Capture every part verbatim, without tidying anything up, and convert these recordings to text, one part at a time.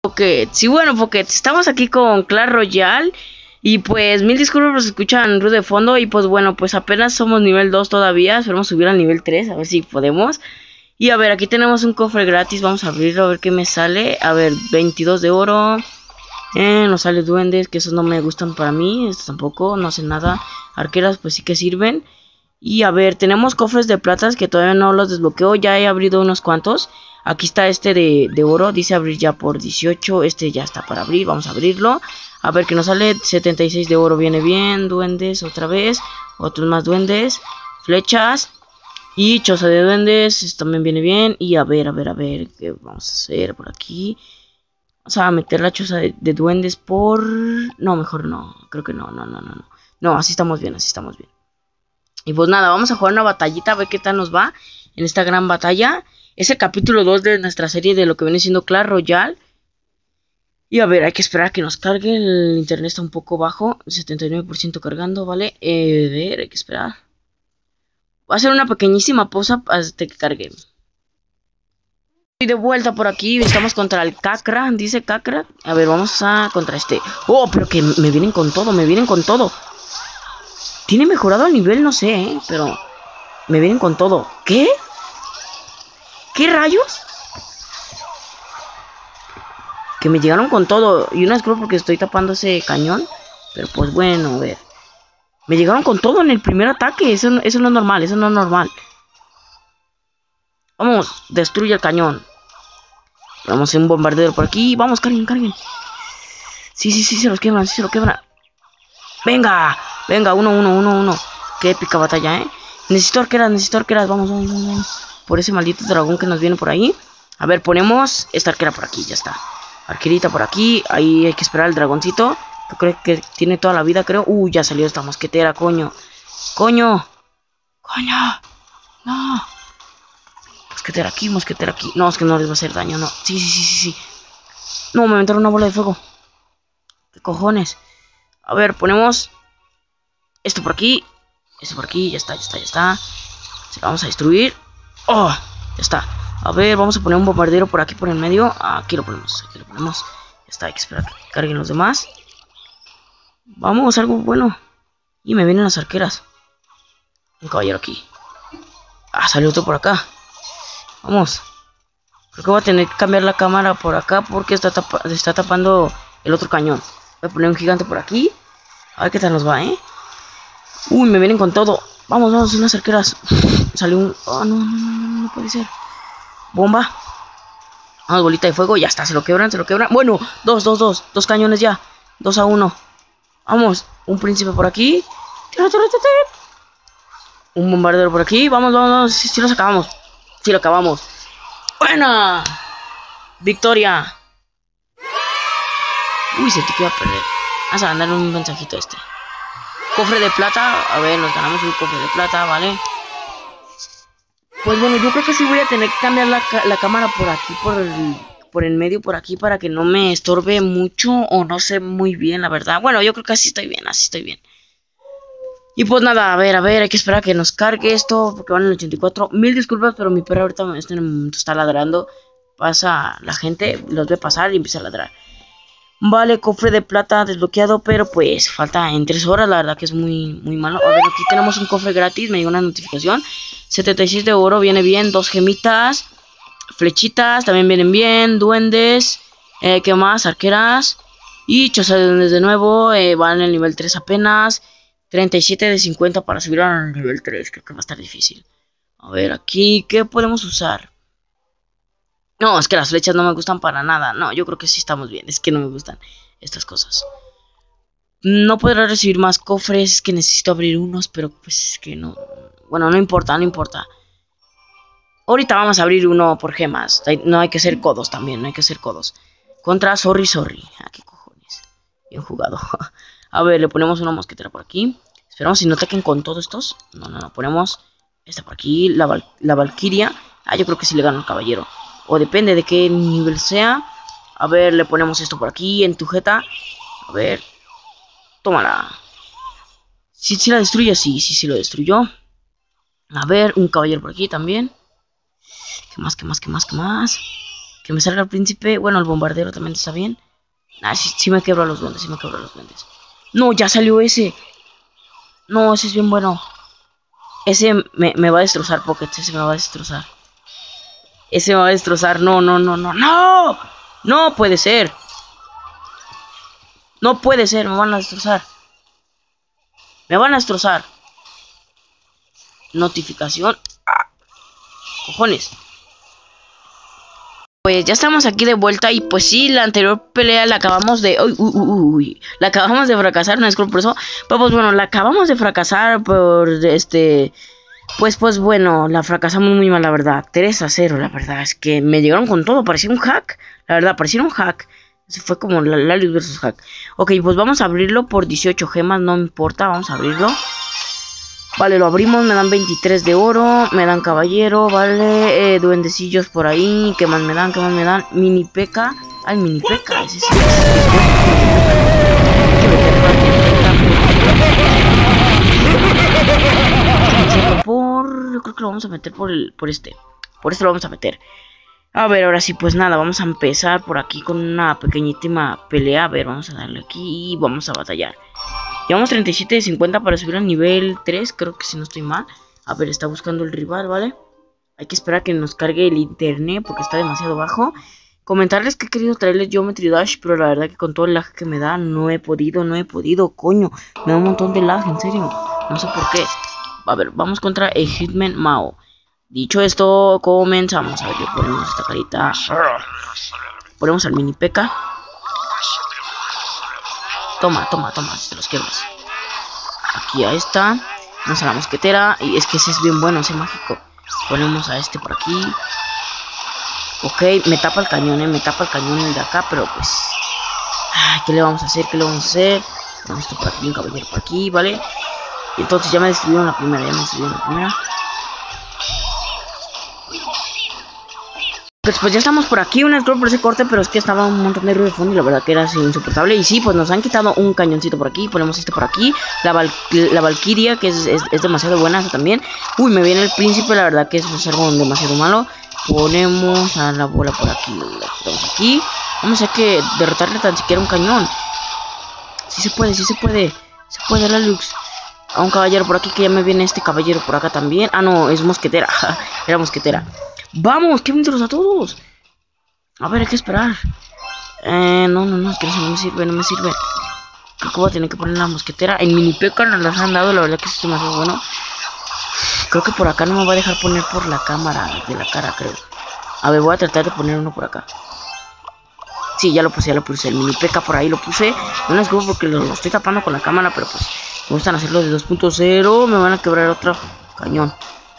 Pocket. Sí, bueno, Pocket, estamos aquí con Clash Royale. Y pues mil disculpas por si escuchan ruido de fondo. Y pues bueno, pues apenas somos nivel dos todavía. Esperemos subir al nivel tres, a ver si podemos. Y a ver, aquí tenemos un cofre gratis. Vamos a abrirlo a ver qué me sale. A ver, veintidós de oro. Eh, nos sale duendes, que esos no me gustan para mí. Estos tampoco, no hacen nada. Arqueras pues sí que sirven. Y a ver, tenemos cofres de platas que todavía no los desbloqueo. Ya he abrido unos cuantos. Aquí está este de, de oro. Dice abrir ya por dieciocho. Este ya está para abrir. Vamos a abrirlo. A ver que nos sale setenta y seis de oro. Viene bien. Duendes otra vez. Otros más duendes. Flechas. Y choza de duendes. Esto también viene bien. Y a ver, a ver, a ver. ¿Qué vamos a hacer por aquí? Vamos a meter la choza de, de duendes por... No, mejor no. Creo que no, no, no, no. No, no así estamos bien, así estamos bien. Y pues nada, vamos a jugar una batallita a ver qué tal nos va en esta gran batalla. Es el capítulo dos de nuestra serie de lo que viene siendo Clash Royale. Y a ver, hay que esperar a que nos cargue. El internet está un poco bajo, setenta y nueve por ciento cargando, ¿vale? Eh, a ver, hay que esperar. Va a ser una pequeñísima pausa hasta que cargue. Y de vuelta por aquí, estamos contra el Cacra, dice Cacra. A ver, vamos a contra este. Oh, pero que me vienen con todo, me vienen con todo. Tiene mejorado el nivel, no sé, ¿eh? Pero me vienen con todo. ¿Qué? ¿Qué rayos? Que me llegaron con todo. Y una disculpa porque estoy tapando ese cañón. Pero pues bueno, a ver. Me llegaron con todo en el primer ataque. Eso, eso no es normal, eso no es normal. Vamos, destruye el cañón. Vamos a hacer un bombardero por aquí. Vamos, carguen, carguen. Sí, sí, sí, se los quebran, sí se los quebran. Venga, venga, uno, uno, uno, uno. Qué épica batalla, ¿eh? Necesito arqueras, necesito arqueras. Vamos, vamos, vamos. Por ese maldito dragón que nos viene por ahí. A ver, ponemos esta arquera por aquí, ya está. Arquerita por aquí. Ahí hay que esperar al dragoncito. Que creo que tiene toda la vida, creo. Uh, ya salió esta mosquetera, coño. Coño. Coño. No. Mosquetera aquí, mosquetera aquí. No, es que no les va a hacer daño, no. Sí, sí, sí, sí, sí. No, me aventaron una bola de fuego. ¿Qué cojones? A ver, ponemos esto por aquí. Esto por aquí, ya está, ya está, ya está. Se lo vamos a destruir. Oh, ya está. A ver, vamos a poner un bombardero por aquí por el medio. Aquí lo ponemos, aquí lo ponemos. Ya está, hay que esperar a que carguen los demás. Vamos, algo bueno. Y me vienen las arqueras. Un caballero aquí. Ah, salió otro por acá. Vamos. Creo que voy a tener que cambiar la cámara por acá porque está, tapa está tapando el otro cañón. Voy a poner un gigante por aquí. A ver qué tal nos va, ¿eh? Uy, me vienen con todo. Vamos, vamos, unas arqueras. Salió un... Oh, no, no, no, no, no puede ser. Bomba. Vamos, bolita de fuego. Ya está, se lo quebran, se lo quebran. Bueno, dos, dos, dos. Dos cañones ya. Dos a uno. Vamos, un príncipe por aquí. Un bombardero por aquí. Vamos, vamos, vamos. Si sí, sí los acabamos. Sí lo acabamos. ¡Buena! ¡Victoria! Uy, se te iba a perder. Vamos a mandarle un mensajito a este. Cofre de plata. A ver, nos ganamos un cofre de plata, ¿vale? Pues bueno, yo creo que sí voy a tener que cambiar la, la cámara por aquí, por el, por el medio, por aquí, para que no me estorbe mucho o no sé muy bien, la verdad. Bueno, yo creo que así estoy bien, así estoy bien. Y pues nada, a ver, a ver, hay que esperar a que nos cargue esto, porque van en el ochenta y cuatro. Mil disculpas, pero mi perro ahorita en este momento está ladrando. Pasa la gente, los ve pasar y empieza a ladrar. Vale, cofre de plata desbloqueado, pero pues falta en tres horas, la verdad que es muy, muy malo. A ver, aquí tenemos un cofre gratis, me llegó una notificación. setenta y seis de oro, viene bien, dos gemitas. Flechitas, también vienen bien, duendes. Eh, ¿Qué más? Arqueras. Y choza de duendes de nuevo, eh, van en el nivel tres apenas. treinta y siete de cincuenta para subir al nivel tres, creo que va a estar difícil. A ver, aquí, ¿qué podemos usar? No, es que las flechas no me gustan para nada. No, yo creo que sí estamos bien. Es que no me gustan estas cosas. No podré recibir más cofres. Es que necesito abrir unos, pero pues es que no. Bueno, no importa, no importa. Ahorita vamos a abrir uno por gemas. No hay que ser codos también, no hay que ser codos. Contra Sorry Sorry. Ah, qué cojones. Bien jugado. A ver, le ponemos una mosquetera por aquí. Esperamos si no ataquen con todos estos. No, no, no. Ponemos esta por aquí. La, val la Valquiria. Ah, yo creo que sí le gano al caballero. O depende de qué nivel sea. A ver, le ponemos esto por aquí en tu jeta. A ver. Tómala. Si ¿Sí, sí la destruye? Sí, sí, sí lo destruyó. A ver, un caballero por aquí también. ¿Qué más, qué más, qué más, qué más? Que me salga el príncipe. Bueno, el bombardero también está bien. Ah, sí, sí me quebro los duendes, sí me quebro los duendes. No, ya salió ese. No, ese es bien bueno. Ese me, me va a destrozar, Pocket. Ese me va a destrozar. Ese me va a destrozar. No, no, no, no, no. No puede ser. No puede ser, me van a destrozar. Me van a destrozar. Notificación. Ah, cojones. Pues ya estamos aquí de vuelta y pues sí, la anterior pelea la acabamos de... Uy, uy, uy, uy, la acabamos de fracasar, no es por eso. Pero pues bueno, la acabamos de fracasar por este... Pues pues bueno, la fracasamos muy mal, la verdad. tres a cero, la verdad. Es que me llegaron con todo, parecía un hack. La verdad, parecía un hack. Eso fue como la Lalius versus hack. Ok, pues vamos a abrirlo por dieciocho gemas, no me importa, vamos a abrirlo. Vale, lo abrimos, me dan veintitrés de oro, me dan caballero, vale, eh, duendecillos por ahí, ¿qué más me dan? ¿Qué más me dan? Mini P.E.K.K.A. Ay, Mini P.E.K.K.A. Ese sí. Por... Yo creo que lo vamos a meter por el, por este. Por este lo vamos a meter. A ver, ahora sí, pues nada, vamos a empezar por aquí con una pequeñísima pelea. A ver, vamos a darle aquí y vamos a batallar. Llevamos treinta y siete de cincuenta para subir al nivel tres, creo que si no estoy mal. A ver, está buscando el rival, ¿vale? Hay que esperar a que nos cargue el internet porque está demasiado bajo. Comentarles que he querido traerles Geometry Dash, pero la verdad que con todo el lag que me da no he podido, no he podido, coño. Me da un montón de lag, en serio. No sé por qué. A ver, vamos contra el Hitman Mao. Dicho esto, comenzamos. A ver, le ponemos esta carita. Ponemos al Mini P.E.K.K.A. Toma, toma, toma, si te los quebras. Aquí a esta. Vamos a la mosquetera. Y es que ese es bien bueno, ese mágico. Ponemos a este por aquí. Ok, me tapa el cañón, eh. Me tapa el cañón el de acá, pero pues... Ay, ¿qué le vamos a hacer? ¿Qué le vamos a hacer? Ponemos esto por aquí, un caballero por aquí, ¿vale? Y entonces ya me destruyeron la primera, ya me destruyeron la primera. Pues, pues ya estamos por aquí, un scroll por ese corte, pero es que estaba un montón de ruido de fondo y la verdad que era así insoportable. Y sí, pues nos han quitado un cañoncito por aquí, ponemos este por aquí, la, Val la Valkyria, que es, es, es demasiado buena esa también. Uy, me viene el príncipe, la verdad que eso es algo demasiado malo. Ponemos a la bola por aquí, la ponemos aquí. Vamos a que derrotarle tan siquiera un cañón. Sí se puede, sí se puede, se puede la Lux. A un caballero por aquí, que ya me viene este caballero por acá también. Ah, no, es mosquetera, era mosquetera. ¡Vamos! ¡Qué mientras a todos! A ver, hay que esperar. Eh, no, no, no, es que eso no me sirve, no me sirve. Creo que voy a tener que poner la mosquetera. En Mini P.E.K.K.A. nos las han dado, la verdad que es demasiado bueno. Creo que por acá no me va a dejar poner por la cámara de la cara, creo. A ver, voy a tratar de poner uno por acá. Sí, ya lo puse, ya lo puse. El Mini P.E.K.K.A. por ahí lo puse. No les digo porque lo, lo estoy tapando con la cámara, pero pues me gustan hacerlo de dos punto cero. Me van a quebrar otro cañón.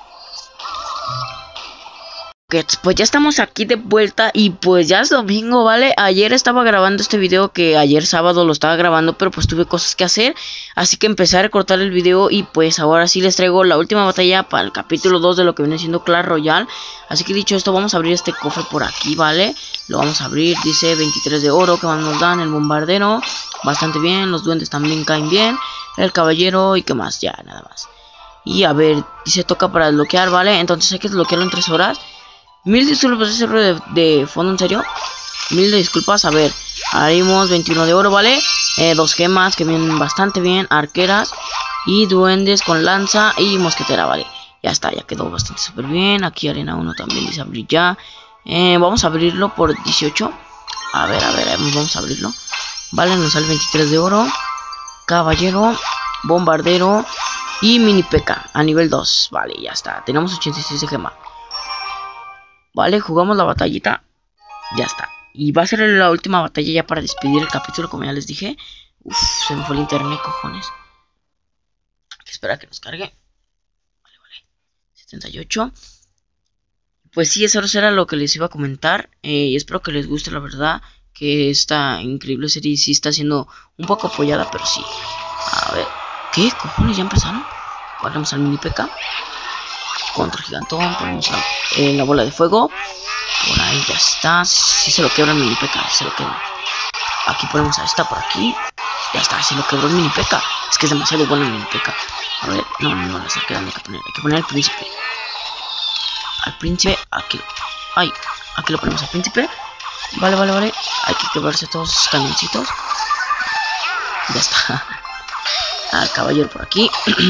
Pues ya estamos aquí de vuelta y pues ya es domingo, ¿vale? Ayer estaba grabando este video, que ayer sábado lo estaba grabando, pero pues tuve cosas que hacer, así que empecé a recortar el video y pues ahora sí les traigo la última batalla para el capítulo dos de lo que viene siendo Clash Royale. Así que dicho esto, vamos a abrir este cofre por aquí, ¿vale? Lo vamos a abrir, dice veintitrés de oro, que más nos dan, el bombardero, bastante bien, los duendes también caen bien, el caballero y qué más, ya, nada más. Y a ver, dice toca para desbloquear, ¿vale? Entonces hay que desbloquearlo en tres horas. Mil disculpas, ese ruido de, de fondo, en serio. Mil disculpas, a ver. Haremos veintiuno de oro, ¿vale? Eh, dos gemas que vienen bastante bien. Arqueras y duendes con lanza y mosquetera, ¿vale? Ya está, ya quedó bastante súper bien. Aquí arena uno también dice abrir ya. Eh, vamos a abrirlo por dieciocho. A ver, a ver, vamos a abrirlo. Vale, nos sale veintitrés de oro. Caballero, bombardero y Mini P.E.K.K.A. a nivel dos. Vale, ya está. Tenemos ochenta y seis de gema. Vale, jugamos la batallita. Ya está. Y va a ser la última batalla ya para despedir el capítulo, como ya les dije. Uf, se me fue el internet, cojones. Hay que esperar a que nos cargue. Vale, vale. setenta y ocho. Pues sí, eso era lo que les iba a comentar. Eh, y espero que les guste, la verdad. Que esta increíble serie sí está siendo un poco apoyada, pero sí. A ver. ¿Qué cojones? ¿Ya empezaron? Guardamos al Mini P.E.K.K.A. Contra gigantón, ponemos la, eh, la bola de fuego. Por ahí ya está. Si se lo quebra el Mini P.E.K.K.A, se lo quebra. Aquí ponemos a esta por aquí. Ya está, se lo quebró el Mini P.E.K.K.A. Es que es demasiado bueno el Mini P.E.K.K.A. A ver, no, no, no, las arqueras no hay que poner. Hay que poner al príncipe. Al príncipe, aquí. Ay, Aquí lo ponemos al príncipe. Vale, vale, vale. Hay que quebrarse todos esos cañoncitos. Ya está. Al caballero por aquí.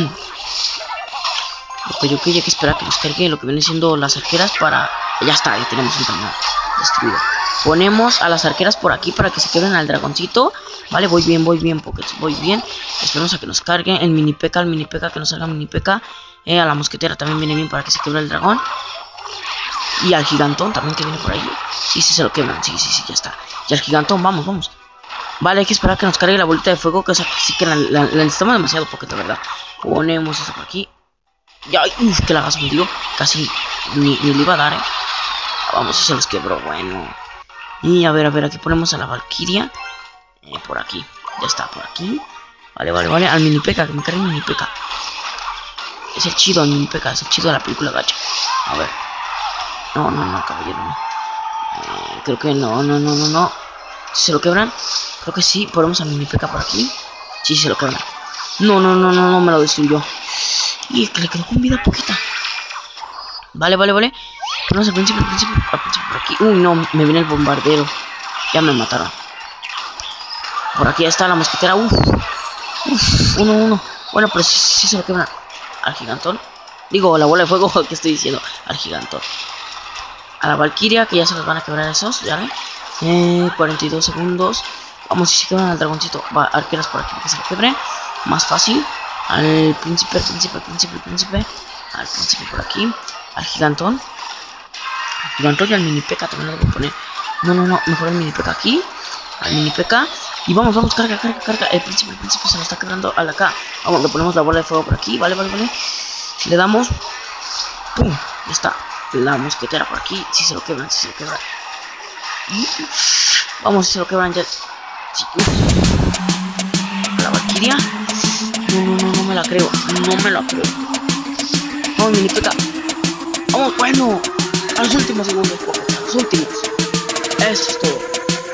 Ok, ok, hay que esperar a que nos cargue lo que viene siendo las arqueras para... Ya está, ya tenemos un cañón destruido. Ponemos a las arqueras por aquí para que se queden al dragoncito. Vale, voy bien, voy bien, Pokémon, voy bien. Esperemos a que nos carguen el mini P K, el mini P K, que nos salga mini P K. Eh, a la mosquetera también viene bien para que se quiebre el dragón. Y al gigantón también que viene por ahí. Sí, sí, se lo quebran, sí, sí, sí, ya está. Y al gigantón, vamos, vamos. Vale, hay que esperar a que nos cargue la bolita de fuego, que esa sí que la, la, la necesitamos demasiado, Pokémon, de verdad. Ponemos eso por aquí. Ya, uff, que lagazo me dio. Casi ni, ni le iba a dar, eh. Vamos, y se los quebró, bueno. Y a ver, a ver, aquí ponemos a la Valkyria. Eh, por aquí, ya está, por aquí. Vale, vale, vale, al mini P K, que me cargue el mini P K. Es el chido, el mini P K, es el chido de la película gacha. A ver. No, no, no, caballero, no. Eh, creo que no, no, no, no, no. ¿Se lo quebran? Creo que sí, ponemos al mini P K por aquí. Sí, se lo quebran. No, no, no, no, no, me lo destruyó. Y es que le quedó con vida poquita. Vale, vale, vale. Ponemos al príncipe, al príncipe, al príncipe por aquí. Uy, no, me viene el bombardero. Ya me mataron. Por aquí ya está la mosquetera. Uf, uf, uno, uno. Bueno, pero sí, sí se lo quebran al gigantón. Digo, la bola de fuego, que estoy diciendo, al gigantón. A la Valkyria, que ya se los van a quebrar esos, ya ven. Eh, cuarenta y dos segundos. Vamos, si se quebran al dragoncito. Va, arqueras por aquí para que se lo quebren. Más fácil. Al príncipe, al príncipe, al príncipe, al príncipe. Al príncipe por aquí. Al gigantón. Al gigantón y al mini P K también lo voy a poner. No, no, no. Mejor el mini P K aquí. Al mini P K. Y vamos, vamos, carga, carga, carga. El príncipe, el príncipe se lo está quebrando a la K. Vamos, le ponemos la bola de fuego por aquí. Vale, vale, vale. Le damos. ¡Pum! Ya está. La mosquetera por aquí. Si se lo quebran, si se lo quebran. Vamos, si se lo quebran ya. Sí. La Valkyria. No, no, no, no me la creo. No me la creo. Vamos, mini P K. Vamos, bueno. A los últimos segundos, a los últimos. Eso es todo.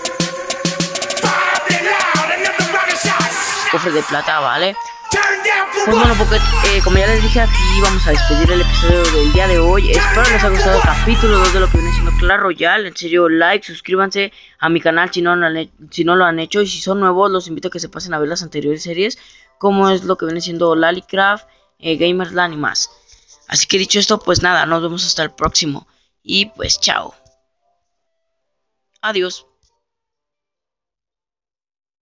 Cofre de plata, vale. Pues bueno, porque eh, como ya les dije, aquí vamos a despedir el episodio del día de hoy. Espero les haya gustado el capítulo dos de lo que viene siendo Clash Royale. En serio, like, suscríbanse a mi canal si no, si no lo han hecho. Y si son nuevos, los invito a que se pasen a ver las anteriores series, como es lo que viene siendo Lalicraft, eh, Gamersland y más. Así que dicho esto, pues nada, nos vemos hasta el próximo. Y pues chao. Adiós.